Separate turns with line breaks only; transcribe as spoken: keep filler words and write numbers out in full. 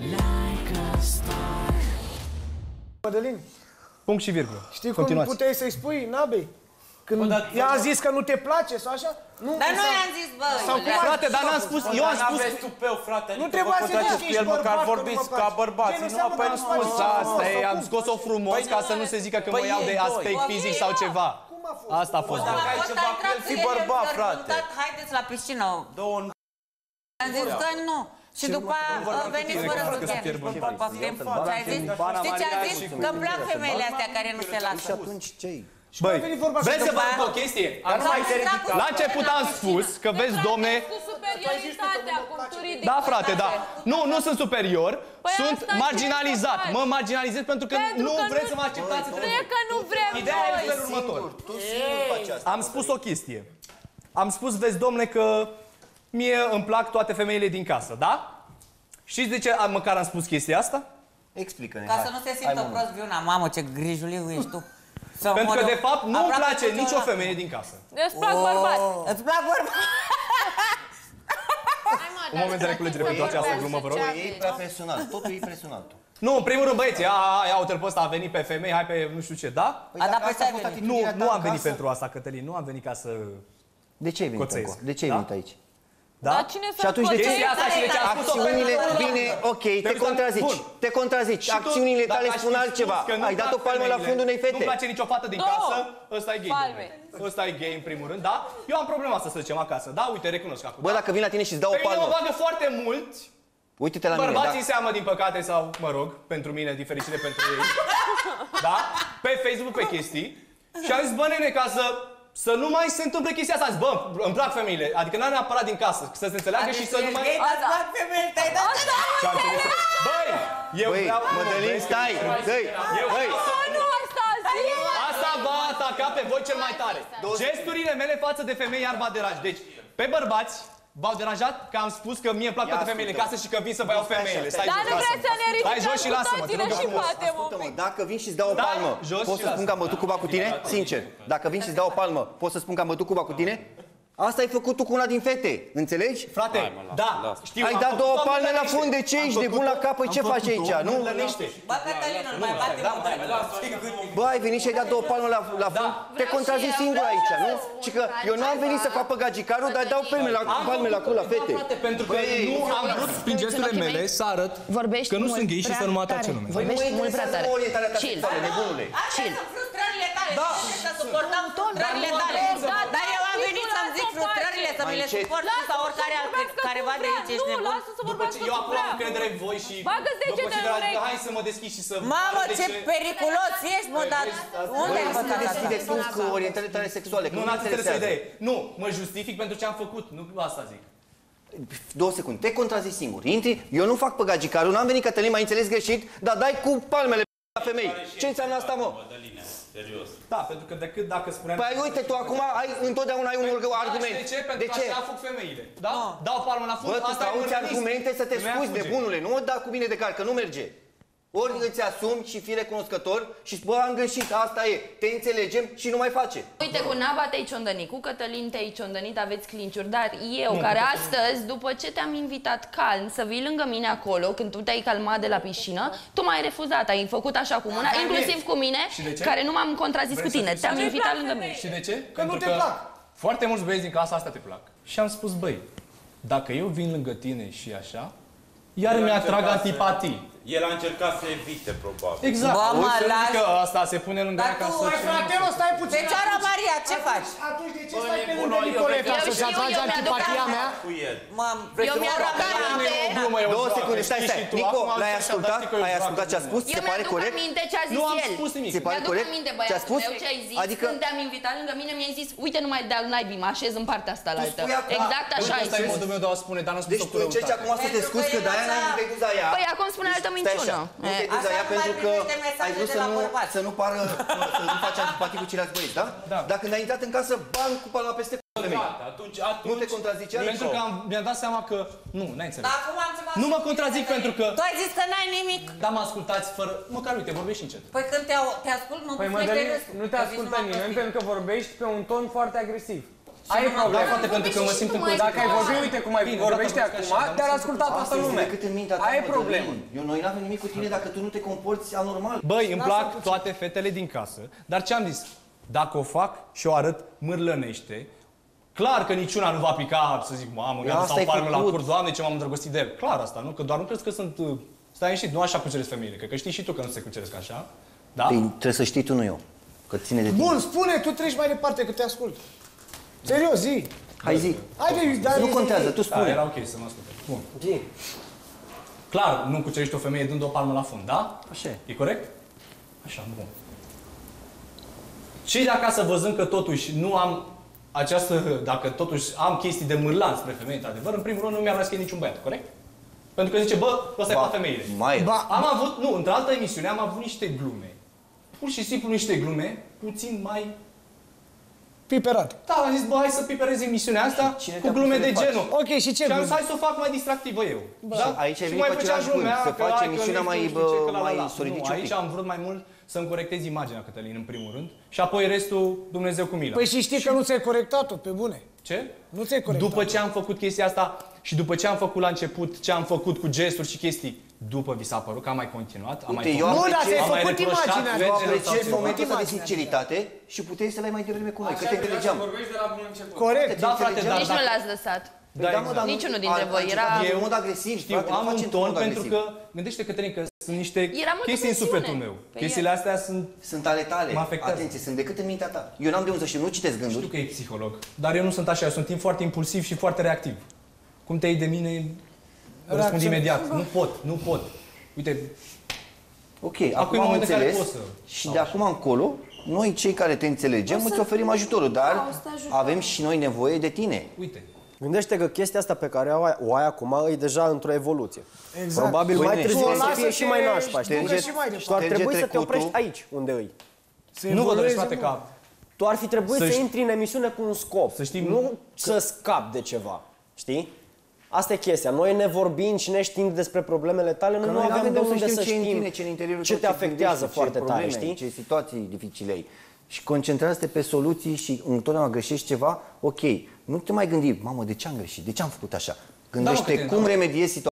Mădălin,
punct și virgulă.
Știi cum puteai să-i spui Nabei? Când i-am zis că nu te place sau așa? Nu,
dar nu i-am zis, bă.
Frate, dar n-am spus, eu am spus...
Nu trebuia să zici că ești bărbat, că nu mă
ca bărbați.
Nu, apoi nu spus
asta e, am scos-o frumos ca să nu se zică că mă iau de aspect fizic sau ceva. Asta a fost.
Dacă ai ceva cu el,
fi bărbat, frate.
Haideți la piscină. Am zis că nu. Și după aia veniți fără ruchen. Poftim? Știi ce a zis? Că-mi plac femeile astea care nu se lasă.
Și atunci ce-i?
Băi, vreți să vă arăt o chestie? La început am spus că vezi, domne... Da, frate, da. Nu, nu sunt superior, sunt marginalizat. Mă marginalizez pentru că nu vreți să mă acceptați.
Nu e că nu vrem noi.
Ideea e felul următor. Am spus o chestie. Am spus, vezi, domne, că mie îmi plac toate femeile din casă, da? Știți de ce măcar am spus chestia asta?
Explică-ne.
Ca să nu se simtă prost viuna. Mamă, ce grijuliu ești tu.
Pentru că, de fapt, nu-mi place nicio femeie din casă.
Îți plac bărbați.
Îți plac bărbați.
Un moment de reculegere pentru această glumă, vă rog.
E prea personal, totul e personal.
Nu, în primul rând, băieți, ia, ia uite-l pe ăsta, a venit pe femei, hai pe nu știu ce, da?
A, da, pe ce
Nu, nu am venit pentru asta, Cătălin, nu am venit ca să...
De ce ai venit acolo? De ce ai venit aici?
Da?
Dar cine
și atunci de ce acțiunile, bine, ok, te contrazici, te contrazici, acțiunile tale spun altceva, ai dat o palmă la fundul unei fete.
Nu-mi place nicio fată din casă, ăsta e gay. Ăsta e gay în primul rând, da? Eu am problema asta să zicem acasă, da? Uite, recunosc acum.
Bă, dacă vin la tine și îți dau o palmă.
Pe mine mă bagă foarte mult.
Uite-te la mine,
bărbații seamă, din păcate, sau, mă rog, pentru mine, din fericire pentru ei. Da? Pe Facebook, pe chestii. Și am zis, bă, nene, ca să... Să nu mai se întâmple chestia asta. Bă, îmi plac femeile. Adică n-am neapărat din casă. Să se înțeleagă și să nu mai...
Îți plac femeile, te-ai dat?
Băi, eu vreau...
Mădălin, stai! Băi, băi!
Nu asta zi!
Asta va ataca pe voi cel mai tare. Gesturile mele față de femei iar v-a deraj. Deci, pe bărbați, v-au deranjat că am spus că mie îmi plac toate femeile în casă și că vin să vă iau femeile. Stai
Dar nu vreți să ne
Stai jos și lasă-mă, te rog
și poate,
mă. Dacă vin și îți dau o palmă, poți să spun că am bătut cuba cu tine? Sincer. Dacă vin și îți dau o palmă, poți să spun că am bătut cuba cu tine? Asta ai făcut tu cu una din fete, înțelegi?
Frate, da, știu.
Ai dat două palme la fund, de ce ești nebun la cap? Păi ce faci aici, nu?
Bă, Cătălinul, mai bate.
Bă, ai venit și ai dat două palme la fund? Te contrazici singur aici, nu? Și că eu nu am venit să fac pe gagicarul, dar dau palme la cul la fete.
Pentru că nu am vrut prin gesturile mele să arăt că nu sunt gay și să nu mă atace lumea.
Vorbești mult prea tare. Chill. Nebunule.
Chill. Frustrările tale. Să suportăm frustrările tale. Dar eu am venit să-mi zic frustrările, să mi le suport sau oricare careva de aici ești nebun.
După ce eu acum am încredere în voi și vă considerați că hai să mă deschid și să...
Mamă, ce periculos ești, mă, dar unde ai făcut asta?
Deschide tu cu orientările tale sexuale, că
nu
nu
n-ați înțeles o
interesează.
idee. Nu, mă justific pentru ce am făcut, nu asta zic.
Două secunde, te contrazici singur. Intri, eu nu fac pe gagicarul, n-am venit Cătălin, m-ai înțeles greșit, dar dai cu palmele la femei. Ce înseamnă asta, mă?
Serios. Da, pentru că decât dacă spuneam...
Păi uite, tu acum ai, întotdeauna ai un argument.
De ce? Pentru că așa fac femeile. Da? Dau palmă la fund,
bă,
asta e
un argumente să te scuzi, nebunule, nu o da cu mine de car, că nu merge. Ori îți asumi și fii recunoscător și spui, bă, am greșit, asta e, te înțelegem și nu mai face.
Uite, cu Naba te-ai ciondănit, cu Cătălin te-ai ciondănit, aveți clinciuri, dar eu, nu, care astăzi, după ce te-am invitat calm să vii lângă mine acolo, când tu te-ai calmat de la piscină, tu m-ai refuzat, ai făcut așa cu mâna, inclusiv cu mine, care nu m-am contrazis cu tine, te-am invitat lângă mine.
Și de ce?
Că nu te plac.
Foarte mulți băieți din casa asta te plac. Și am spus, băi, dacă eu vin lângă tine și așa, iar mi-atrag antipatii.
El a încercat să evite, probabil.
Exact.
Bă, mă, las...
că asta se pune lângă ea ca să...
Dar tu, fratelo, stai puțin.
Fecioara Maria, ce faci?
Atunci de ce stai pe lângă Nicoleta să-ți atragi antipatia mea?
Eu mi-am aminte...
Două secunde, stai, stai. Nico, l-ai ascultat? Ai ascultat ce a spus? Se pare corect?
Eu mi-aduc aminte ce a zis
el. Nu am
el.
spus nimic.
Se pare corect?
Mi-aduc aminte, băiatul meu, ce ai zis.
Adică...
Când te-am invitat lângă mine, mi-ai zis, uite, numai de-al naibii, mă așez în partea asta la altă. Exact așa ai
Asta e
zis.
modul meu de a spune, dar nu spus-o
Deci tu încerci acum să te scuzi că de-aia n-ai inventat la ea.
Păi acum spune altă minciună.
Nu te pentru că ai vrut să nu, să nu pară, să nu faci antipatii cu ceilalți băieți, da?
Da.
Dar când ai intrat în casă, bam, cu palma peste femei.
Atunci, atunci...
Nu te contrazicea?
Pentru că mi-am dat seama că... Nu, n-ai înțeles.
Dar acum am ceva...
Nu mă contrazic pentru că...
Tu ai zis că n-ai nimic.
Dar mă ascultați fără... Măcar uite, vorbești încet.
Păi când te ascult, mă
Păi
bucură
Mădălin,
râsul.
nu te ascultă nimeni pentru că vorbești pe un ton foarte agresiv.
Ai probleme.
Da, frate, pentru că mă simt încurajat.
Dacă ai vorbit, uite cum ai vorbește acum, te-ar asculta toată lumea.
Decât în mintea ta,
Ai
mă,
problemă.
Cătălin. Eu, noi n-avem nimic cu tine dacă tu nu te comporți anormal.
Băi, îmi plac toate fetele din casă, dar ce-am zis? Dacă o fac și o arăt mârlănește, clar că niciuna nu va pica să zic, mamă, mi-a dus o palmă la cur, Doamne, ce m-am îndrăgostit de el. Clar asta, nu? Că doar nu crezi că sunt... uh, Stai ieșit, nu așa cuceresc femeile, cred că știi și tu că nu se cuceresc așa. Da?
Păi, trebuie să știi tu, nu eu. Că ține de tine.
Bun, spune, tu treci mai departe, că te ascult. Serios, zi.
Hai zi.
Haide, dar
Nu
zi,
contează,
zi.
tu
Da,
spune.
era ok să mă asculte. Bun.
Zi.
Clar, nu cucerești o femeie dând o palmă la fund, da?
Așa e.
E corect? Așa, bun. Și de acasă văzând că totuși nu am această, dacă totuși am chestii de mârlan spre femei, într-adevăr, în primul rând nu mi-ar mai scrie niciun băiat, corect? Pentru că zice, bă, ăsta e
Ba,
ca femeile.
mai e.
Ba,
Am avut, nu, într-o altă emisiune am avut niște glume. Pur și simplu niște glume, puțin mai...
piperat.
Da, am zis, bă, hai să piperez emisiunea asta
Și cine
cu
te-a
glume
pus să
de
le faci?
genul.
Ok, și ce
Și am
glume?
zis, hai să o fac mai distractivă eu. Da?
aici ai
Și
venit
mai
cu
făceam
același gând,
glumea
să
că
faci
hai, că
emisiunea
nu
mai,
știu ce, că
bă,
la, la,
mai
la. Nu,
soriciciucă.
aici am vrut mai mult să-mi corectez imaginea, Cătălin, în primul rând. Și apoi restul, Dumnezeu cu mila.
Păi și știi că nu ți-ai corectat-o, pe bune.
Ce?
Nu ți-ai corectat.
După ce am făcut chestia asta și după ce am făcut la început, ce am făcut cu gesturi și chestii, după vi s-a părut că am mai continuat? Am
Uite,
mai
eu
făcut?
Nu, dar
apreciez-
ți-ai
am mai
făcut
reproșat
imaginea.
fetelor
Eu
sau
apreciez
ceva.
momentul ăsta de
Imaginea.
sinceritate și puteai să le ai mai devreme cu noi, că te
Așa
înțelegeam.
vorbești de la bun început.
Corect.
Da, frate, dar
Nici nu
dacă-
l-ați lăsat.
Da,
Da, mă, dar nu-
Niciunul dintre
a-
voi
a
era-
încercat în mod agresiv,
Știu,
frate, nu
am
face
un
într-un
ton
mod
pentru
agresiv.
că, gândește Cătălin, că sunt niște
Era multă
chestii în
presiune
sufletul meu.
pe
Chestiile astea sunt...
Sunt ale tale.
Mă afectează.
Atenție, sunt decât în mintea ta. Eu n-am de unde să știu, nu citesc
Știu
gânduri.
că e psiholog, dar eu nu sunt așa, eu sunt timp foarte impulsiv și foarte reactiv. Cum te iei de mine, răspund
Reacționez.
imediat. Nu pot, nu pot. Uite,
Ok,
Acum
acum
e
am
momentul în care
înțeles
poți să-
și de acum încolo, noi cei care te înțelegem îți oferim ajutorul, dar avem și noi nevoie de tine.
uite.
Gândește că chestia asta pe care o ai, o ai acum e deja într-o evoluție.
Exact.
Probabil mai
Păi,
târziu
tu o
o să
lasă
fie și
să
mai
te
nașpa, știi?
ducă și mai
Și tu ar
departe.
trebui să te
Trecutul-
oprești aici, unde îi.
Să
Nu vă
evolueze
doresc, frate,
mult.
ca...
Tu ar fi trebuit
Să
să,
știi-
intri în emisiune cu un scop,
Să știi-
nu să scapi de ceva, știi? Asta e chestia. Noi ne vorbind și ne știind despre problemele tale, noi nu
noi
avem
n-avem
de
de unde
unde
să
să
știm ce în
știm
tine, ce în interiorul
ce
tău,
te
ce
afectează
gândești,
foarte
ce
tare,
probleme,
știi?
ce situații dificile ai. Și concentrează-te pe soluții și întotdeauna greșești ceva, ok. Nu te mai gândi, mamă, de ce am greșit? De ce am făcut așa? Gândește
Cătălin,
cum
da.
remediezi situația.